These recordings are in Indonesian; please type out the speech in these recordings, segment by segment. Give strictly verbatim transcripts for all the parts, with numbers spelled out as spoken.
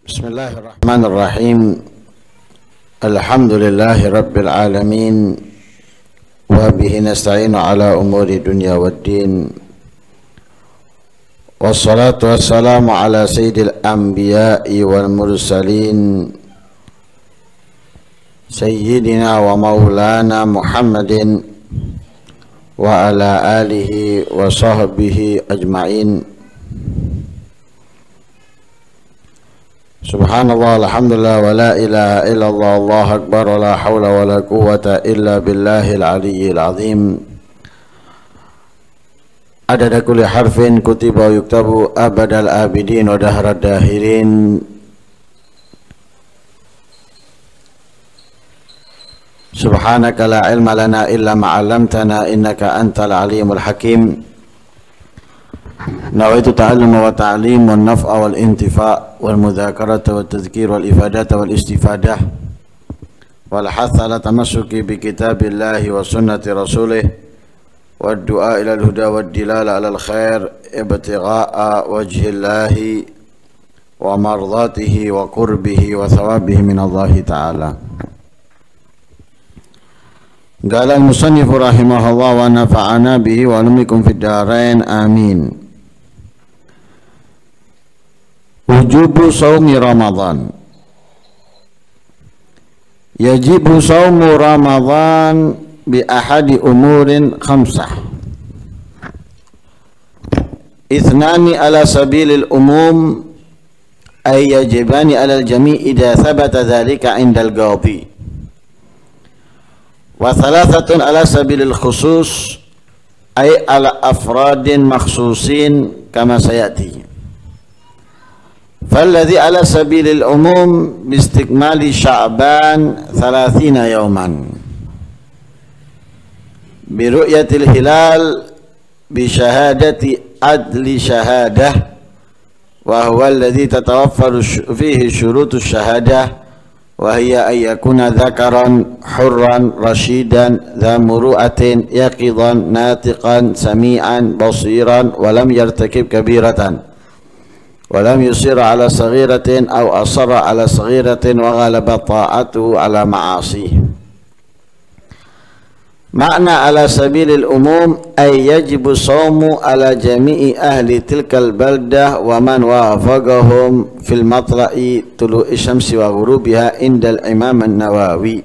Bismillahirrahmanirrahim. Alhamdulillahi rabbil alamin. Wa bihi nasta'inu ala umuri dunya waddin. Wassalatu wassalamu ala sayyidil anbiya'i wal mursalin, sayyidina wa maulana Muhammadin wa ala alihi wa sahbihi ajma'in. Subhanallah, alhamdulillah, wa la ilaha illallah, Allahu akbar, wa la hawla wa la quwwata illa billahil aliyyil azim. Adada kulli harfin kutiba yuktabu abadal abidin wa dahrad dahirin. Subhanaka la ilma lana illa ma 'allamtana innaka antal alimul hakim. Nawaitu ta'allum wa ta'lim wa naf'a wal intifa' wal mudhakarata wa tadhkir wal ifadata wal istifadah wal hatha ala tamassuki bi kitabillahi wa sunnati rasulih wa du'a ila al-huda wa dilala ala al-khair ibtigha'a wajhillahi wa mardatihi wa qurbihi wa thawabihi min Allah ta'ala. Qala al-musannif rahimahullah wa nafa'ana bihi wa lumikum fid darain amin. Wujubu saumi Ramadan. Yajibu saumu Ramadan bi ahadi umurin khamsah. Ithnani ala sabilil umum ay yajibani ala al-jami' idha thabata dhalika 'inda al-qadhi. Wa thalathatun ala sabilil khusus ay ala afradin makhsusin kama sayati. فالذي على سبيل العموم باستكمال شعبان ثلاثين يوما برؤية الهلال بشهادة عدل شهادة وهو الذي تتوفر فيه شروط الشهادة وهي أن يكون ذكرا حرا رشيدا ذا مروءة يقظا ناطقا سميعا بصيرا ولم يرتكب كبيرة ولم يصر على صغيرة أو أصر على صغيرة وغلب طاعته على معاصيه. معنى على سبيل العموم أي يجب الصوم على جميع أهل تلك البلدة ومن وافقهم في المطلع طلوع الشمس وغروبها عند الإمام النووي.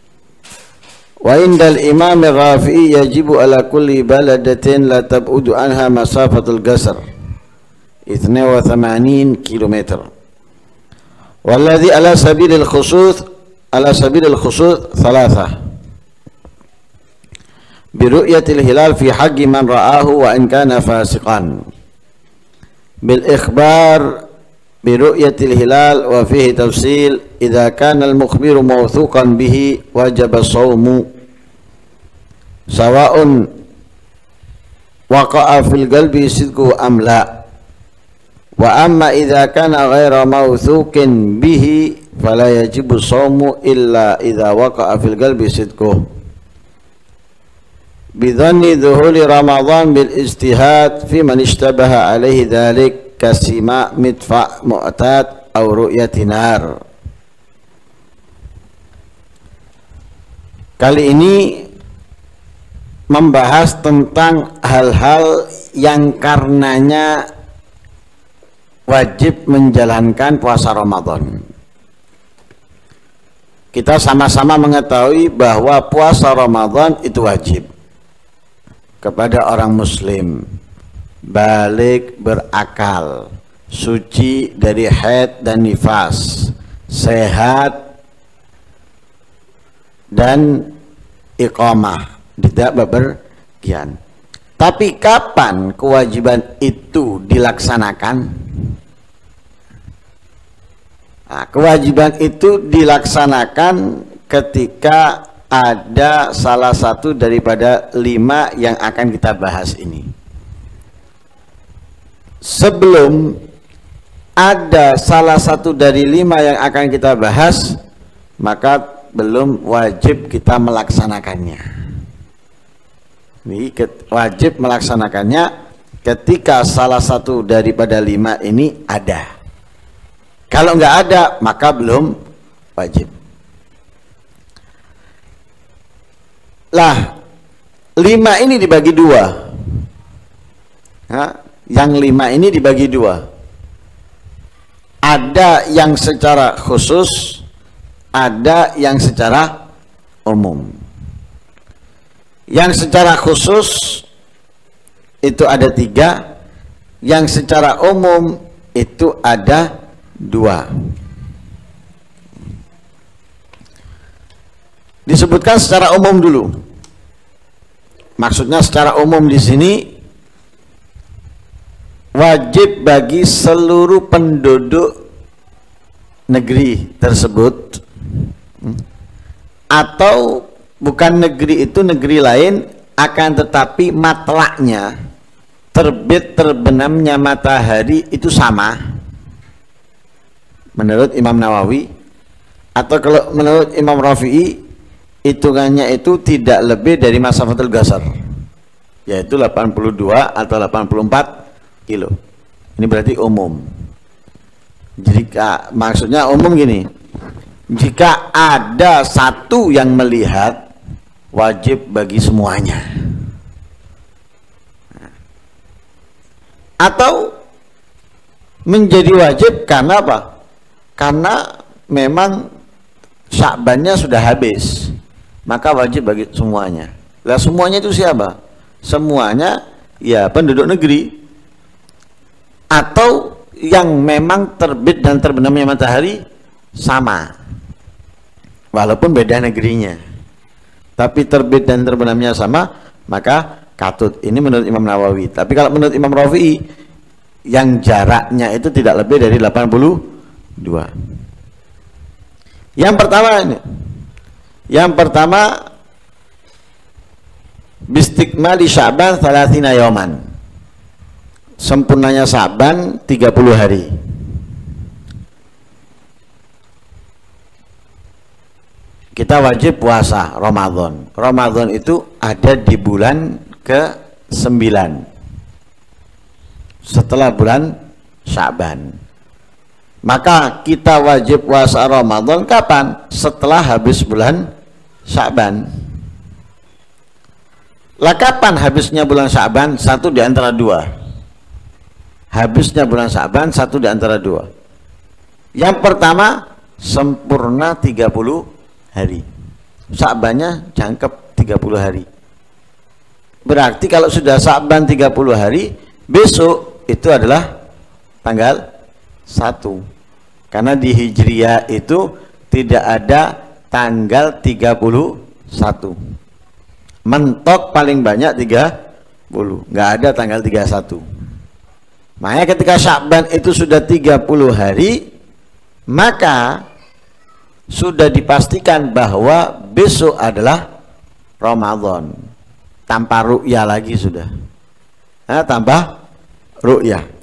وعند الإمام الرافعي يجب على كل بلدة لا تبعد عنها مسافة القصر اثنين وثمانين كيلومتر. والذي على سبيل الخصوص على سبيل الخصوص ثلاثة: برؤية الهلال في حق من رآه وإن كان فاسقا، بالإخبار برؤية الهلال وفيه تفصيل إذا كان المخبر موثوقا به وجب الصوم سواء وقع في القلب صدقه أم لا. وأما إذا كان غير موثوق به فلا يجب الصوم إلا إذا وقع في القلب صدقه بظن ظهور رمضان بالاجتهاد في من اشتبه عليه ذلك كسماع مدفع معتاد أو رؤية نار. Kali ini membahas tentang hal-hal yang karenanya wajib menjalankan puasa Ramadan. Kita sama-sama mengetahui bahwa puasa Ramadan itu wajib kepada orang muslim balik berakal, suci dari haid dan nifas, sehat dan iqamah, tidak bepergian. Tapi kapan kewajiban itu dilaksanakan? Nah, kewajiban itu dilaksanakan ketika ada salah satu daripada lima yang akan kita bahas ini. Sebelum ada salah satu dari lima yang akan kita bahas, maka belum wajib kita melaksanakannya. Ini wajib melaksanakannya ketika salah satu daripada lima ini ada. Kalau nggak ada maka belum wajib. Lah, lima ini dibagi dua. Nah, yang lima ini dibagi dua. Ada yang secara khusus, ada yang secara umum. Yang secara khusus itu ada tiga, yang secara umum itu ada dua. Disebutkan secara umum dulu. Maksudnya secara umum di sini wajib bagi seluruh penduduk negeri tersebut, atau bukan negeri itu negeri lain, akan tetapi matlaknya, terbit terbenamnya matahari itu sama menurut Imam Nawawi, atau kalau menurut Imam Rafi'i hitungannya itu tidak lebih dari masafatul qasar, yaitu delapan puluh dua atau delapan puluh empat kilo. Ini berarti umum. Jika maksudnya umum gini, jika ada satu yang melihat, wajib bagi semuanya. Atau menjadi wajib karena apa? Karena memang Sya'bannya sudah habis, maka wajib bagi semuanya. Lah semuanya itu siapa? Semuanya ya penduduk negeri, atau yang memang terbit dan terbenamnya matahari sama, walaupun beda negerinya, tapi terbit dan terbenamnya sama, maka katut. Ini menurut Imam Nawawi. Tapi kalau menurut Imam Rafi'i, yang jaraknya itu tidak lebih dari delapan puluh dua. Yang pertama ini, yang pertama bistikmali Sya'ban thalathina yawman, sempurnanya Sya'ban tiga puluh hari. Kita wajib puasa Ramadan. Ramadan itu ada di bulan ke sembilan setelah bulan Sya'ban. Maka kita wajib puasa Ramadan kapan? Setelah habis bulan Sya'ban. Lah kapan habisnya bulan Sya'ban? Satu di antara dua. Habisnya bulan Sya'ban satu di antara dua. Yang pertama, sempurna tiga puluh hari. Sya'bannya jangkep tiga puluh hari. Berarti kalau sudah Sya'ban tiga puluh hari, besok itu adalah tanggal satu. Karena di Hijriyah itu tidak ada tanggal tiga puluh satu. Mentok paling banyak tiga puluh, nggak ada tanggal tiga puluh satu. Makanya ketika Sya'ban itu sudah tiga puluh hari, maka sudah dipastikan bahwa besok adalah Ramadan, tanpa ru'yah lagi sudah. Nah, tambah ru'yah.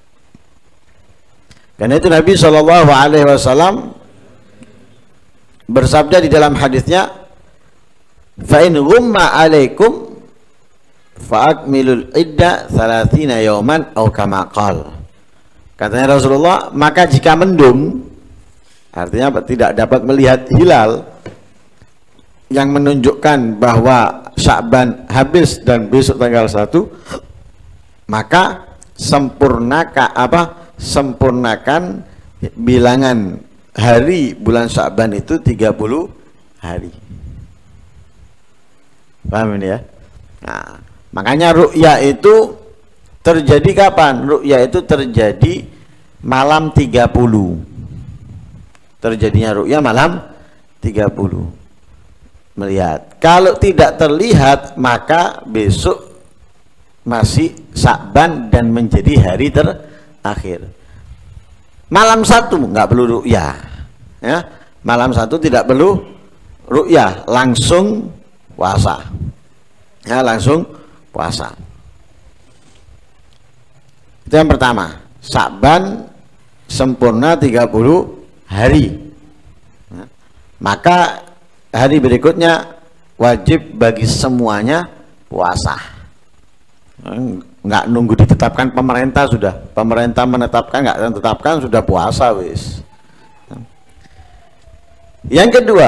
Karena itu Nabi shallallahu alaihi wasallam bersabda di dalam hadisnya, fa in ghumma alaikum fa akmilul idda thalathina yawman aw kama qala. Katanya Rasulullah, maka jika mendung, artinya tidak dapat melihat hilal yang menunjukkan bahwa Sya'ban habis dan besok tanggal satu, maka sempurnakan apa? Sempurnakan bilangan hari bulan Sya'ban itu tiga puluh hari. Paham ini ya? Nah, makanya ru'yah itu terjadi kapan? Ru'yah itu terjadi malam tiga puluh. Terjadinya ru'yah malam tiga puluh. Melihat. Kalau tidak terlihat, maka besok masih Sya'ban dan menjadi hari terakhir. Malam satu nggak perlu ru'yah, ya. Malam satu tidak perlu ru'yah, langsung puasa, ya, langsung puasa. Itu yang pertama. Sya'ban sempurna tiga puluh hari, ya. Maka hari berikutnya wajib bagi semuanya puasa. Nggak nunggu ditetapkan pemerintah, sudah pemerintah menetapkan, nggak tetapkan sudah puasa wis. Yang kedua,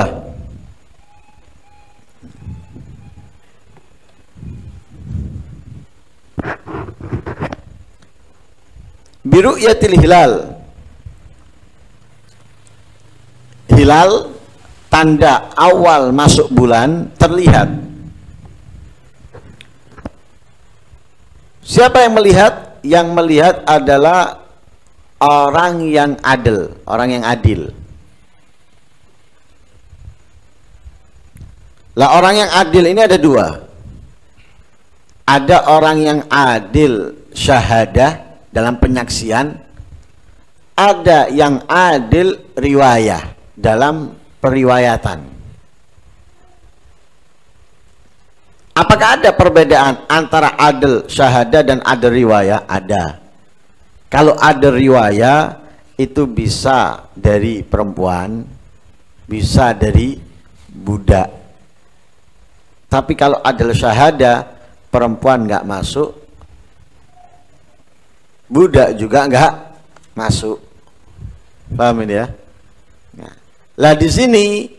biru'yatil hilal. Hilal, tanda awal masuk bulan terlihat. Siapa yang melihat? Yang melihat adalah orang yang adil, orang yang adil. Lah orang yang adil ini ada dua. Ada orang yang adil syahadah dalam penyaksian, ada yang adil riwayah dalam periwayatan. Apakah ada perbedaan antara adil syahadah dan adil riwayah? Ada. Kalau adil riwayah itu bisa dari perempuan, bisa dari budak. Tapi kalau adil syahadah, perempuan nggak masuk, budak juga nggak masuk. Paham ini ya? Nah, lah di sini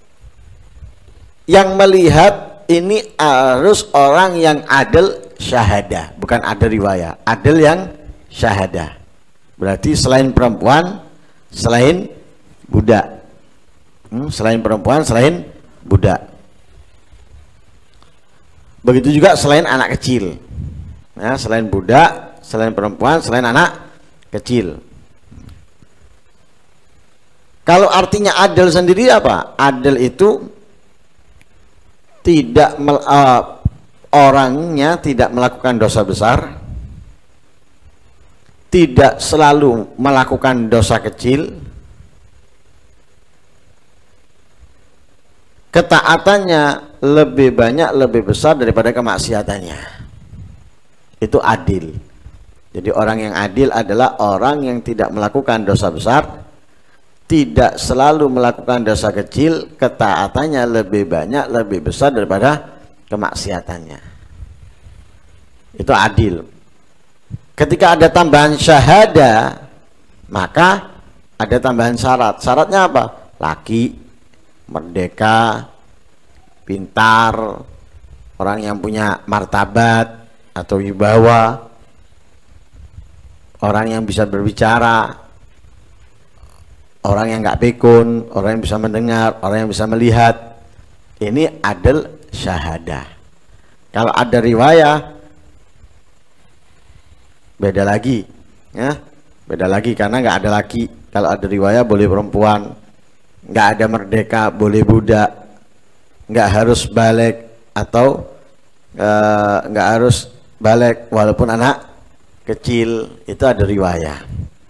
yang melihat ini harus orang yang adil syahadah, bukan adil riwayah. Adil yang syahadah. Berarti selain perempuan, selain budak. Hmm, selain perempuan, selain budak. Begitu juga selain anak kecil. Nah, selain budak, selain perempuan, selain anak kecil. Kalau artinya adil sendiri apa? Adil itu tidak uh, orangnya tidak melakukan dosa besar, tidak selalu melakukan dosa kecil, ketaatannya lebih banyak, lebih besar daripada kemaksiatannya. Itu adil. Jadi orang yang adil adalah orang yang tidak melakukan dosa besar, tidak selalu melakukan dosa kecil, ketaatannya lebih banyak, lebih besar daripada kemaksiatannya. Itu adil. Ketika ada tambahan syahadah, maka ada tambahan syarat. Syaratnya apa? Laki, merdeka, pintar, orang yang punya martabat atau wibawa, orang yang bisa berbicara, orang yang nggak pikun, orang yang bisa mendengar, orang yang bisa melihat. Ini adil syahadah. Kalau ada riwayah, beda lagi, ya, beda lagi karena nggak ada laki. Kalau ada riwayah boleh perempuan, nggak ada merdeka boleh budak, nggak harus balik atau uh, nggak harus balik walaupun anak kecil, itu ada riwayah.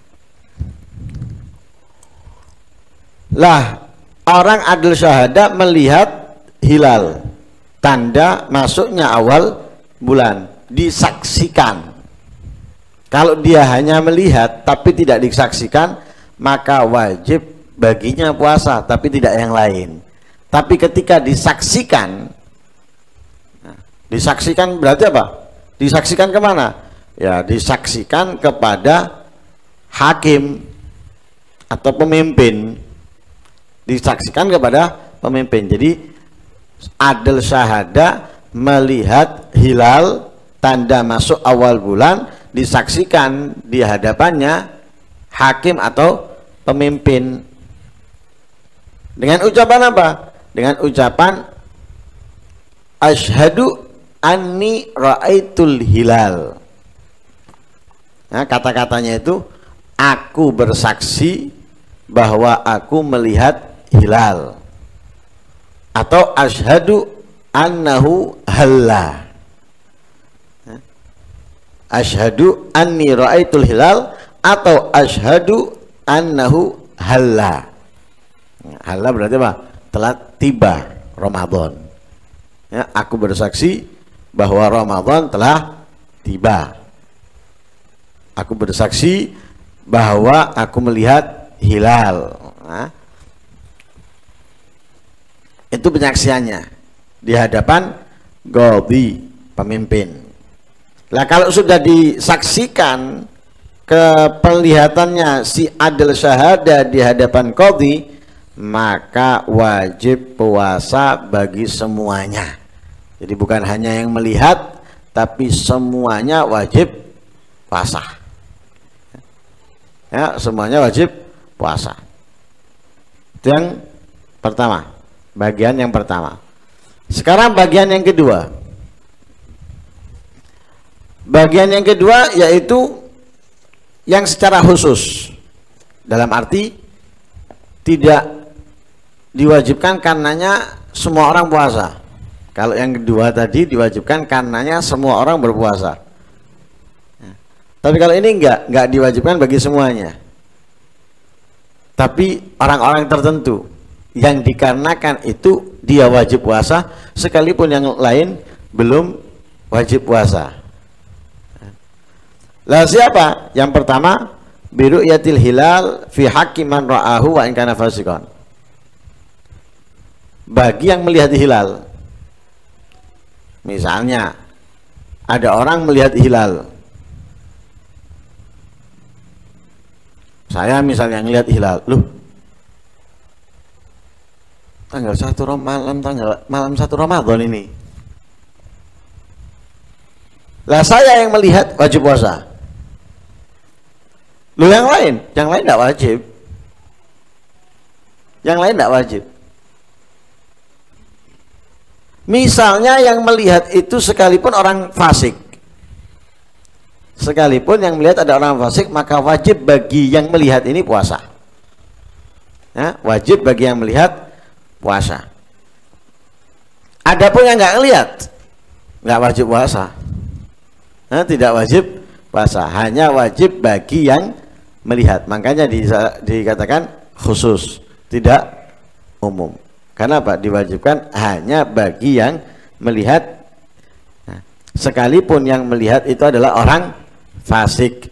Lah orang adil syahadah melihat hilal, tanda masuknya awal bulan, disaksikan. Kalau dia hanya melihat tapi tidak disaksikan, maka wajib baginya puasa tapi tidak yang lain. Tapi ketika disaksikan, nah, disaksikan berarti apa? Disaksikan kemana? Ya disaksikan kepada hakim atau pemimpin. Disaksikan kepada pemimpin. Jadi adil syahadah melihat hilal, tanda masuk awal bulan, disaksikan di hadapannya hakim atau pemimpin. Dengan ucapan apa? Dengan ucapan asyhadu anni ra'aitul hilal. Nah, kata-katanya itu aku bersaksi bahwa aku melihat hilal, atau asyhadu annahu halla. Asyhadu anni ra'aitul hilal atau asyhadu annahu halla. Halla berarti apa? Telah tiba Ramadan. Ya, aku bersaksi bahwa Ramadan telah tiba. Aku bersaksi bahwa aku melihat hilal. Nah, itu penyaksiannya di hadapan qadhi, pemimpin. Lah kalau sudah disaksikan keperlihatannya si adil syahadah di hadapan qadhi, maka wajib puasa bagi semuanya. Jadi bukan hanya yang melihat, tapi semuanya wajib puasa. Ya, semuanya wajib puasa. Itu yang pertama, bagian yang pertama. Sekarang bagian yang kedua. Bagian yang kedua yaitu yang secara khusus, dalam arti tidak diwajibkan karenanya semua orang puasa. Kalau yang kedua tadi diwajibkan karenanya semua orang berpuasa. Tapi kalau ini enggak, enggak diwajibkan bagi semuanya. Tapi orang-orang tertentu yang dikarenakan itu dia wajib puasa, sekalipun yang lain belum wajib puasa. Lah siapa? Yang pertama, biru'yatil hilal fi haqqi man ra'ahu wa in kana fasiqan. Bagi yang melihat hilal. Misalnya ada orang melihat hilal. Saya misalnya melihat hilal, loh, tanggal satu malam tanggal malam satu Ramadan ini. Lah saya yang melihat wajib puasa. Loh yang lain, yang lain tidak wajib. Yang lain tidak wajib. Misalnya yang melihat itu sekalipun orang fasik, sekalipun yang melihat ada orang fasik, maka wajib bagi yang melihat ini puasa. Ya, wajib bagi yang melihat puasa. Adapun yang nggak melihat, nggak wajib puasa. Nah, tidak wajib puasa, hanya wajib bagi yang melihat. Makanya di, dikatakan khusus, tidak umum. Karena apa? Diwajibkan hanya bagi yang melihat. Nah, sekalipun yang melihat itu adalah orang fasik.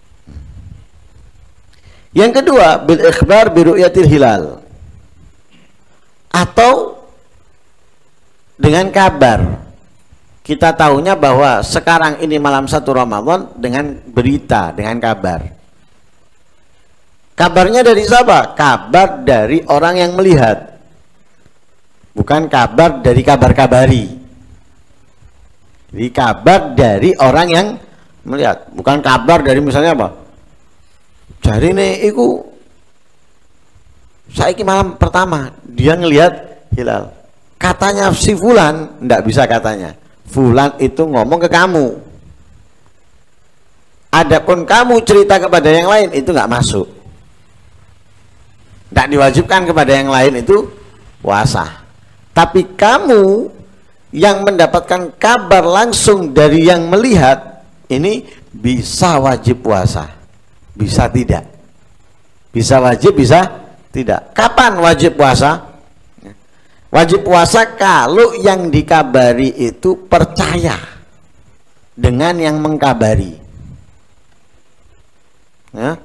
Yang kedua, bil ikhbar bi ru'yatil hilal, atau dengan kabar. Kita tahunya bahwa sekarang ini malam satu Ramadan dengan berita, dengan kabar. Kabarnya dari siapa? Kabar dari orang yang melihat. Bukan kabar dari kabar-kabari. Jadi kabar dari orang yang melihat, bukan kabar dari misalnya apa? Jari nih iku saiki malam pertama dia ngelihat hilal. Katanya si fulan, enggak bisa katanya. Fulan itu ngomong ke kamu. Adapun kamu cerita kepada yang lain itu enggak masuk. Enggak diwajibkan kepada yang lain itu puasa. Tapi kamu yang mendapatkan kabar langsung dari yang melihat ini bisa wajib puasa, bisa tidak, bisa wajib, bisa tidak. Kapan wajib puasa? Wajib puasa kalau yang dikabari itu percaya dengan yang mengkabari. Ya.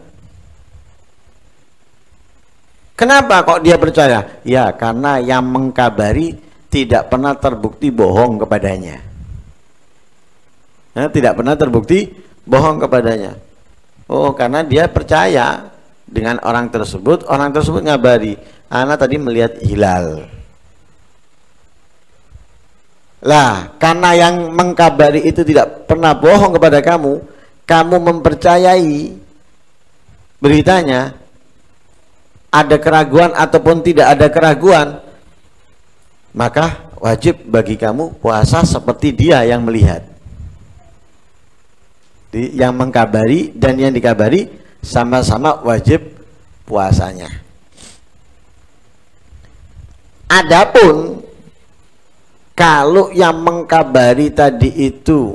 Kenapa kok dia percaya? Ya karena yang mengkabari tidak pernah terbukti bohong kepadanya. Ya, tidak pernah terbukti bohong kepadanya. Oh, karena dia percaya dengan orang tersebut, orang tersebut ngabari, ana tadi melihat hilal. Lah, karena yang mengkabari itu tidak pernah bohong kepada kamu, kamu mempercayai beritanya. Ada keraguan ataupun tidak ada keraguan, maka wajib bagi kamu puasa seperti dia yang melihat. Jadi, yang mengkabari dan yang dikabari sama-sama wajib puasanya. Adapun kalau yang mengkabari tadi itu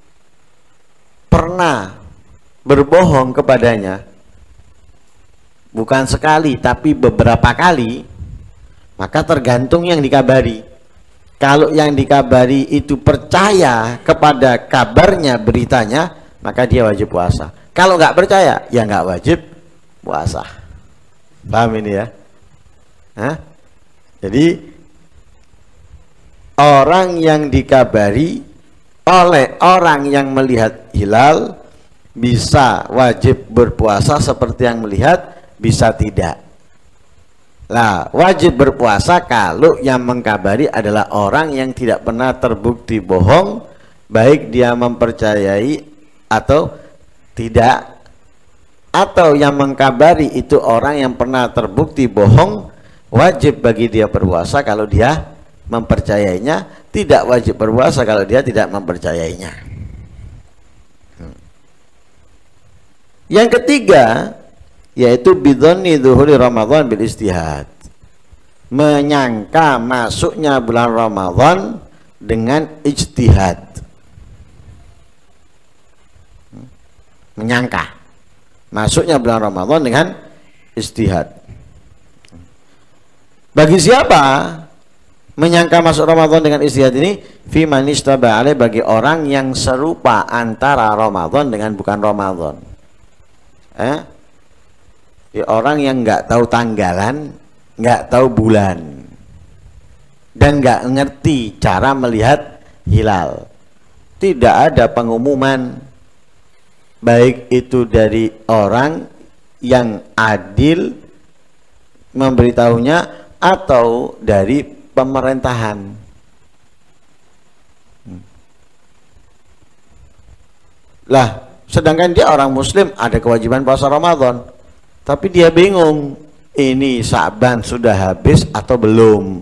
pernah berbohong kepadanya, bukan sekali tapi beberapa kali, maka tergantung yang dikabari. Kalau yang dikabari itu percaya kepada kabarnya, beritanya, maka dia wajib puasa. Kalau nggak percaya, ya nggak wajib puasa. Paham ini ya? Hah? Jadi orang yang dikabari oleh orang yang melihat hilal bisa wajib berpuasa seperti yang melihat, bisa tidak. Lah, wajib berpuasa kalau yang mengkabari adalah orang yang tidak pernah terbukti bohong, baik dia mempercayai atau tidak, atau yang mengkabari itu orang yang pernah terbukti bohong, wajib bagi dia berpuasa kalau dia mempercayainya, tidak wajib berpuasa kalau dia tidak mempercayainya. Yang ketiga yaitu bidhonni dhuhuri Ramadan bil istihad, menyangka masuknya bulan Ramadan dengan ijtihad. Menyangka masuknya bulan Ramadan dengan ijtihad. Bagi siapa menyangka masuk Ramadan dengan ijtihad ini? Fi man ishtaba alaih, bagi orang yang serupa antara Ramadan dengan bukan Ramadan. Eh? Ya, orang yang nggak tahu tanggalan, nggak tahu bulan, dan nggak ngerti cara melihat hilal. Tidak ada pengumuman, baik itu dari orang yang adil memberitahunya atau dari pemerintahan. Lah, sedangkan dia orang muslim ada kewajiban puasa Ramadan, tapi dia bingung, ini Sya'ban sudah habis atau belum.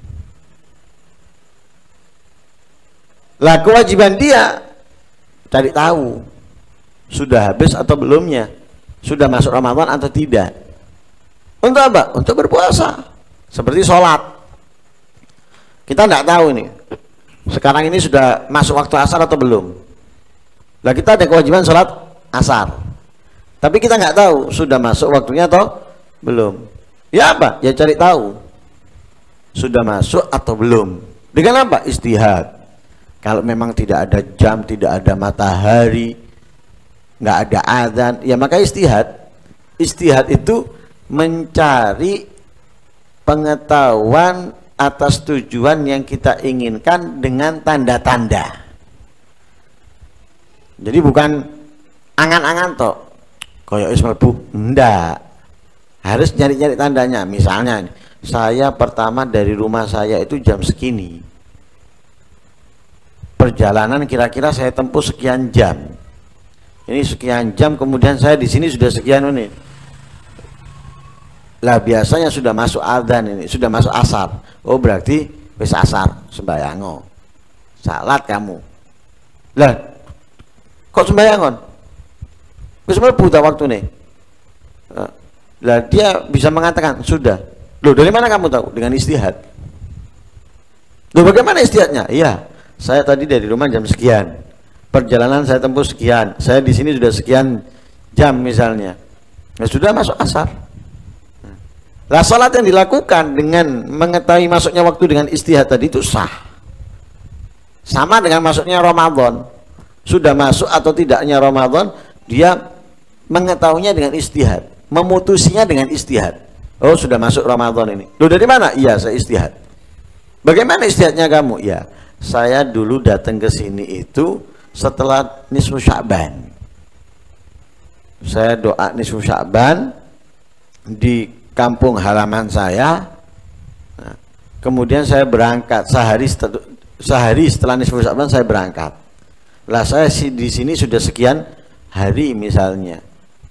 Lah, kewajiban dia cari tahu sudah habis atau belumnya, sudah masuk Ramadan atau tidak. Untuk apa? Untuk berpuasa. Seperti sholat, kita tidak tahu ini sekarang ini sudah masuk waktu asar atau belum. Lah, kita ada kewajiban sholat asar, tapi kita nggak tahu sudah masuk waktunya atau belum. Ya apa? Ya cari tahu sudah masuk atau belum. Dengan apa? Istihad. Kalau memang tidak ada jam, tidak ada matahari, nggak ada azan, ya maka istihad. Istihad itu mencari pengetahuan atas tujuan yang kita inginkan dengan tanda-tanda. Jadi bukan angan-angan toh, koyo wis mlebu, ndak. Harus nyari-nyari tandanya. Misalnya, saya pertama dari rumah saya itu jam segini. Perjalanan kira-kira saya tempuh sekian jam. Ini sekian jam, kemudian saya di sini sudah sekian menit. Lah, biasanya sudah masuk adzan ini, sudah masuk asar. Oh, berarti wis asar, sembayango. Salat kamu. Lah, kok sembayangon? Wis mlebu ta waktune. Lah, dia bisa mengatakan sudah. Loh, dari mana kamu tahu? Dengan istihad. Loh, bagaimana istihadnya? Iya, saya tadi dari rumah jam sekian. Perjalanan saya tempuh sekian. Saya di sini sudah sekian jam misalnya. Ya sudah masuk asar. Lah, salat yang dilakukan dengan mengetahui masuknya waktu dengan istihad tadi itu sah. Sama dengan masuknya Ramadan. Sudah masuk atau tidaknya Ramadan, dia mengetahuinya dengan istihad, memutusinya dengan istihad. Oh, sudah masuk Ramadan ini. Loh, dari mana? Iya, saya istihad. Bagaimana istihadnya kamu? Ya, saya dulu datang ke sini itu setelah nisfu Sya'ban. Saya doa nisfu Sya'ban di kampung halaman saya. Nah, kemudian saya berangkat sehari setel, sehari setelah nisfu Sya'ban saya berangkat. Lah, saya di sini sudah sekian hari misalnya.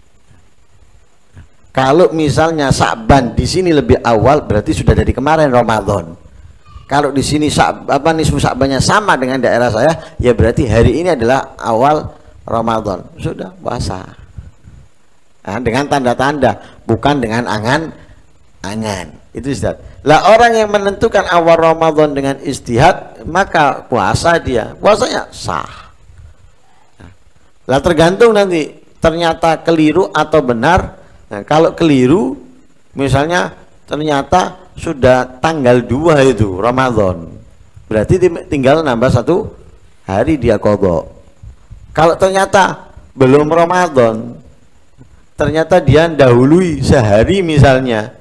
Kalau misalnya Sya'ban di sini lebih awal, berarti sudah dari kemarin Ramadan. Kalau di sini apa nisfu Sya'bannya sama dengan daerah saya, ya berarti hari ini adalah awal Ramadan. Sudah puasa. Nah, dengan tanda-tanda, bukan dengan angan-angan. Itu istihad. Lah, orang yang menentukan awal Ramadan dengan istihad, maka puasa dia, puasanya sah. Nah, lah, tergantung nanti ternyata keliru atau benar. Nah, kalau keliru, misalnya ternyata sudah tanggal dua itu Ramadan, berarti tinggal nambah satu hari dia qadha. Kalau ternyata belum Ramadan, ternyata dia dahului sehari misalnya,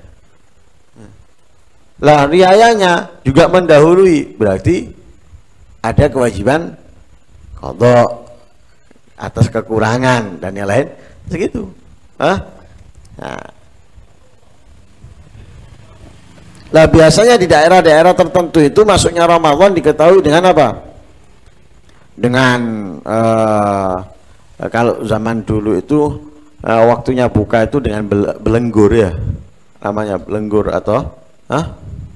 lah riayanya juga mendahului, berarti ada kewajiban qadha atas kekurangan dan yang lain segitu. Hah? Nah, Nah biasanya di daerah-daerah tertentu itu masuknya Ramadan diketahui dengan apa? Dengan uh, kalau zaman dulu itu uh, waktunya buka itu dengan bel belenggur ya, namanya belenggur atau huh?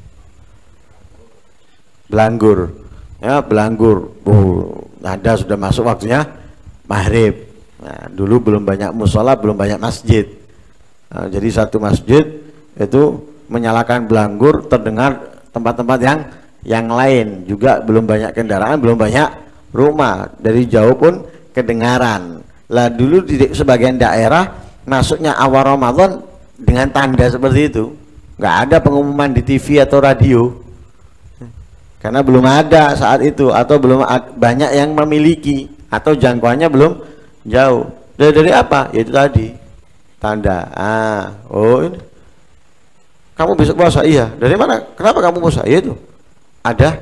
belanggur ya, belanggur. Uh, ada sudah masuk waktunya maghrib. Nah, dulu belum banyak musola, belum banyak masjid. Nah, jadi satu masjid itu menyalakan belanggur, terdengar tempat-tempat yang yang lain juga, belum banyak kendaraan, belum banyak rumah, dari jauh pun kedengaran. Lah dulu di sebagian daerah masuknya awal Ramadan dengan tanda seperti itu, nggak ada pengumuman di T V atau radio karena belum ada saat itu, atau belum banyak yang memiliki, atau jangkauannya belum jauh. Dari, dari apa? Yaitu tadi tanda. Ah, oh ini kamu besok puasa. Iya. Dari mana? Kenapa kamu puasa? Ya itu ada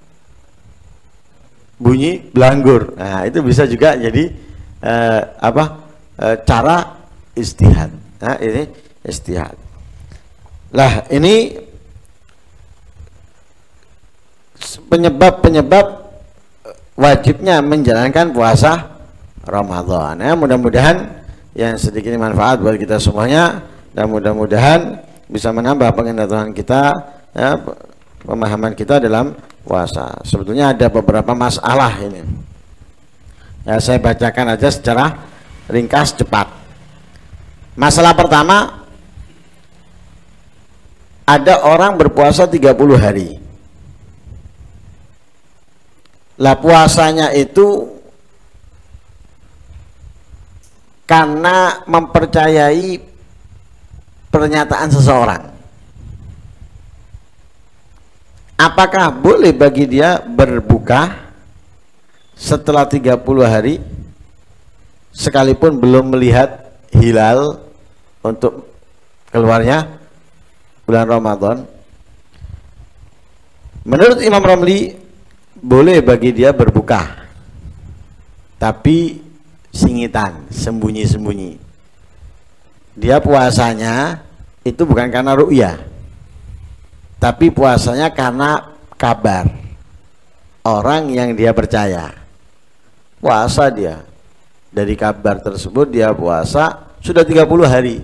bunyi belanggur. Nah itu bisa juga jadi eh, apa eh, cara istihad. Nah ini istihad. Lah ini penyebab-penyebab wajibnya menjalankan puasa Ramadan. Ya, mudah-mudahan yang sedikit manfaat buat kita semuanya, dan mudah-mudahan bisa menambah pengetahuan kita, ya, pemahaman kita dalam puasa. Sebetulnya ada beberapa masalah ini. Ya, saya bacakan aja secara ringkas cepat. Masalah pertama, ada orang berpuasa tiga puluh hari. Lah puasanya itu karena mempercayai pernyataan seseorang. Apakah boleh bagi dia berbuka setelah tiga puluh hari sekalipun belum melihat hilal untuk keluarnya bulan Ramadan? Menurut Imam Ramli, boleh bagi dia berbuka, tapi singitan, sembunyi-sembunyi. Dia puasanya itu bukan karena ru'yah, tapi puasanya karena kabar orang yang dia percaya. Puasa dia, dari kabar tersebut dia puasa sudah tiga puluh hari,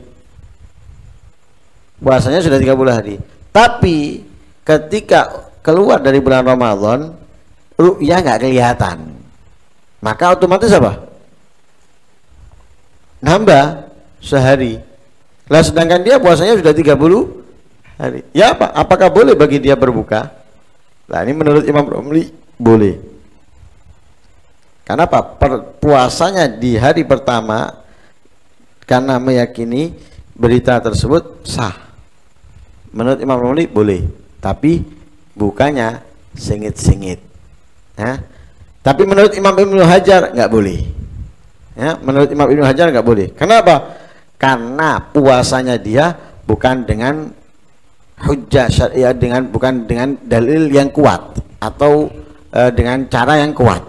puasanya sudah tiga puluh hari. Tapi ketika keluar dari bulan Ramadan, ru'yah nggak kelihatan, maka otomatis apa? Nambah sehari. Lah sedangkan dia puasanya sudah tiga puluh hari. Ya apa? Apakah boleh bagi dia berbuka? Nah ini menurut Imam Romli boleh. Karena apa? Per, puasanya di hari pertama karena meyakini berita tersebut sah. Menurut Imam Romli boleh, tapi bukannya sengit-sengit. Ya. Tapi menurut Imam Ibnu Hajar nggak boleh. Ya, menurut Imam Ibnu Hajar nggak boleh. Kenapa? Karena puasanya dia bukan dengan hujjah syariah, dengan bukan dengan dalil yang kuat atau e, dengan cara yang kuat.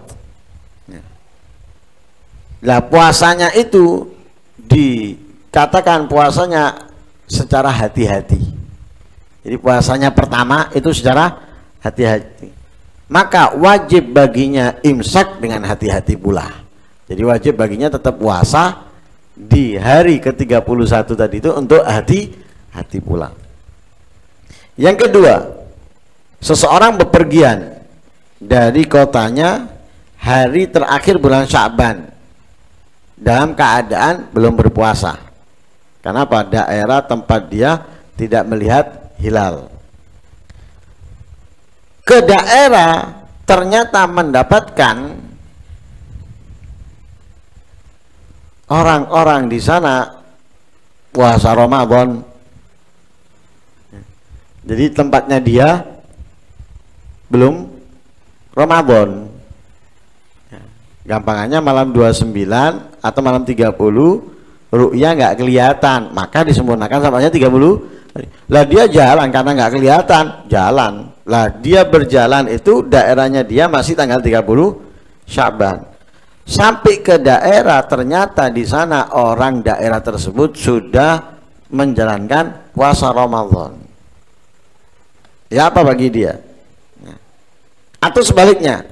Lah puasanya itu dikatakan puasanya secara hati-hati. Jadi puasanya pertama itu secara hati-hati. Maka wajib baginya imsak dengan hati-hati pula. Jadi wajib baginya tetap puasa di hari ke tiga puluh satu tadi itu untuk hati-hati pula. Yang kedua, seseorang bepergian dari kotanya hari terakhir bulan Sya'ban dalam keadaan belum berpuasa. Karena pada daerah tempat dia tidak melihat hilal. Ke daerah ternyata mendapatkan orang-orang di sana puasa Ramadan. Jadi tempatnya dia belum Ramadan. Gampangannya malam dua puluh sembilan atau malam tiga puluh ru'ya nggak kelihatan, maka disempurnakan samanya tiga puluh. Lah dia jalan karena nggak kelihatan, jalan. Lah dia berjalan itu daerahnya dia masih tanggal tiga puluh Sya'ban. Sampai ke daerah ternyata di sana orang daerah tersebut sudah menjalankan puasa Ramadan. Ya apa bagi dia? Atau sebaliknya,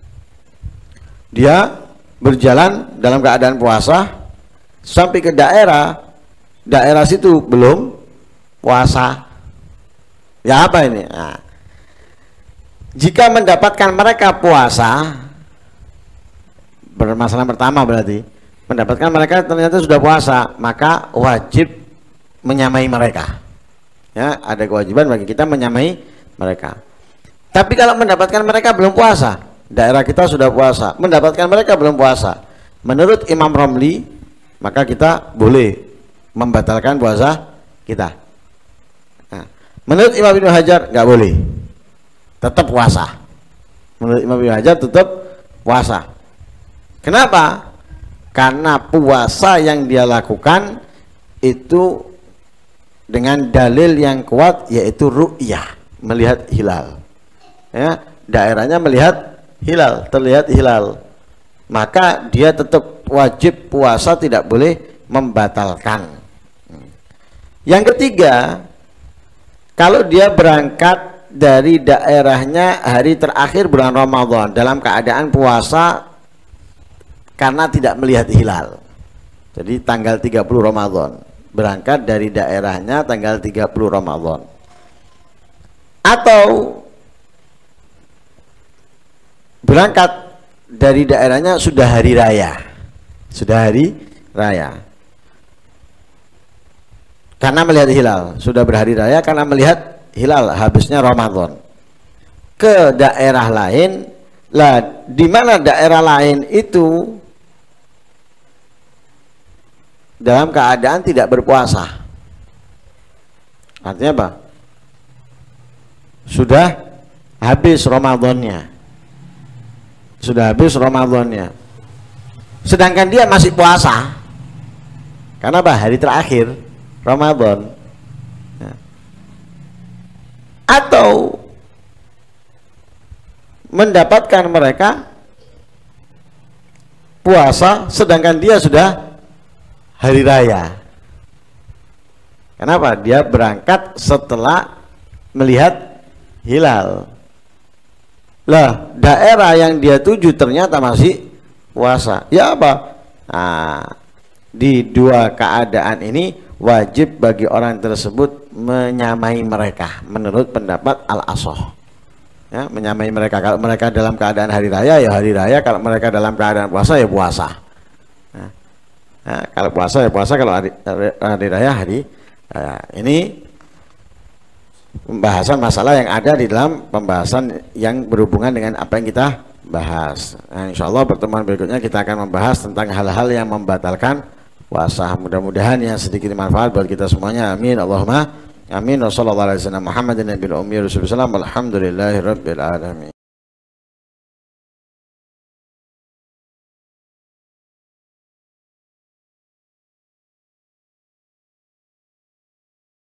dia berjalan dalam keadaan puasa sampai ke daerah, daerah situ belum puasa. Ya apa ini? Nah, jika mendapatkan mereka puasa, bermasalah pertama berarti mendapatkan mereka ternyata sudah puasa, maka wajib menyamai mereka. Ya, ada kewajiban bagi kita menyamai mereka. Tapi kalau mendapatkan mereka belum puasa, daerah kita sudah puasa, mendapatkan mereka belum puasa, menurut Imam Romli, maka kita boleh membatalkan puasa kita. Nah, menurut Imam Ibnu Hajar nggak boleh, tetap puasa. Menurut Imam Ibnu Hajar tetap puasa. Kenapa? Karena puasa yang dia lakukan itu dengan dalil yang kuat, yaitu ru'yah, melihat hilal. Ya, daerahnya melihat hilal, terlihat hilal, maka dia tetap wajib puasa, tidak boleh membatalkan. Yang ketiga, kalau dia berangkat dari daerahnya hari terakhir bulan Ramadan dalam keadaan puasa karena tidak melihat hilal, jadi tanggal tiga puluh Ramadan, berangkat dari daerahnya tanggal tiga puluh Ramadan, atau berangkat dari daerahnya sudah hari raya, sudah hari raya karena melihat hilal, sudah berhari raya karena melihat hilal, habisnya Ramadan, ke daerah lain. Lah, di mana daerah lain itu dalam keadaan tidak berpuasa, artinya apa? Sudah habis Ramadannya, sudah habis Ramadannya, sedangkan dia masih puasa karena apa? Hari terakhir Ramadan. Ya. Atau mendapatkan mereka puasa sedangkan dia sudah hari raya. Kenapa? Dia berangkat setelah melihat hilal. Lah, daerah yang dia tuju ternyata masih puasa. Ya apa? Nah, di dua keadaan ini wajib bagi orang tersebut menyamai mereka menurut pendapat Al-Ashah. Ya, menyamai mereka. Kalau mereka dalam keadaan hari raya ya hari raya, kalau mereka dalam keadaan puasa ya puasa. Nah, nah, kalau puasa ya puasa, kalau hari, hari raya hari raya. Ini pembahasan masalah yang ada di dalam pembahasan yang berhubungan dengan apa yang kita bahas. Nah, insya Allah pertemuan berikutnya kita akan membahas tentang hal-hal yang membatalkan puasa. Mudah-mudahan yang sedikit manfaat buat kita semuanya. Amin. Allahumma amin. Wassallallahu alaihi wasallam Muhammadin nabiyil ummi rasulullah. Alhamdulillahirabbil alamin.